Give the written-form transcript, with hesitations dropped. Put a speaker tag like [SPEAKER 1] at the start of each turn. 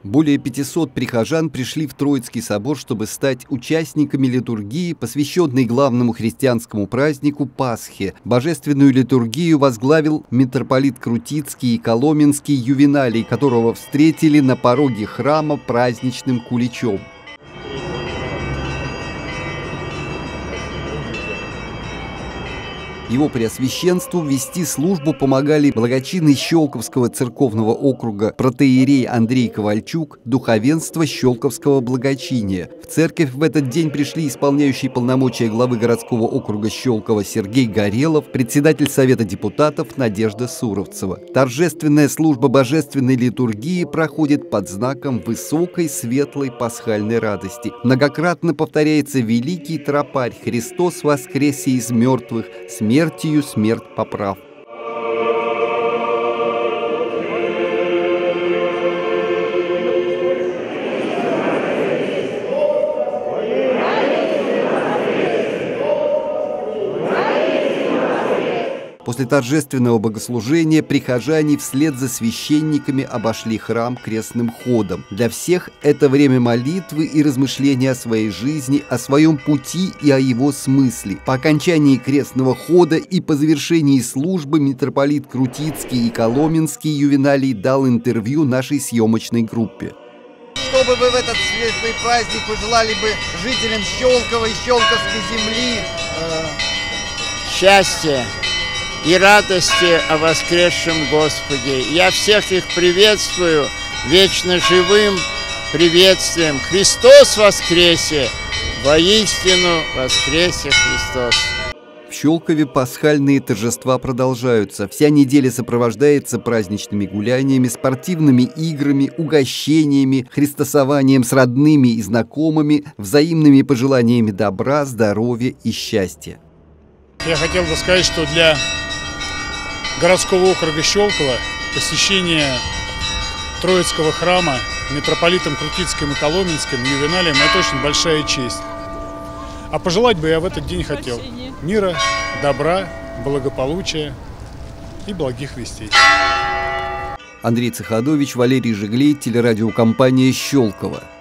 [SPEAKER 1] Более 500 прихожан пришли в Троицкий собор, чтобы стать участниками литургии, посвященной главному христианскому празднику Пасхе. Божественную литургию возглавил митрополит Крутицкий и Коломенский Ювеналий, которого встретили на пороге храма праздничным куличом. Его преосвященству вести службу помогали благочинный Щелковского церковного округа протоиерей Андрей Ковальчук, духовенство Щелковского благочиния. В церковь в этот день пришли исполняющий полномочия главы городского округа Щелково Сергей Горелов, председатель Совета депутатов Надежда Суровцева. Торжественная служба божественной литургии проходит под знаком высокой светлой пасхальной радости. Многократно повторяется великий тропарь «Христос воскресе из мертвых, смертью смерть поправ». После торжественного богослужения прихожане вслед за священниками обошли храм крестным ходом. Для всех это время молитвы и размышления о своей жизни, о своем пути и о его смысле. По окончании крестного хода и по завершении службы митрополит Крутицкий и Коломенский Ювеналий дал интервью нашей съемочной группе.
[SPEAKER 2] Что бы вы в этот светлый праздник пожелали бы жителям Щелкова и Щелковской земли?
[SPEAKER 3] Счастья и радости о воскресшем Господе. Я всех их приветствую вечно живым приветствием. Христос воскресе! Воистину воскресе Христос!
[SPEAKER 1] В Щелкове пасхальные торжества продолжаются. Вся неделя сопровождается праздничными гуляниями, спортивными играми, угощениями, христосованием с родными и знакомыми, взаимными пожеланиями добра, здоровья и счастья.
[SPEAKER 4] Я хотел бы сказать, что для городского округа Щелково посещение Троицкого храма митрополитом Крутицким и Коломенским Ювеналием – это очень большая честь. А пожелать бы я в этот день хотел мира, добра, благополучия и благих вестей.
[SPEAKER 1] Андрей Цехадович, Валерий Жиглей, телерадиокомпания «Щелково».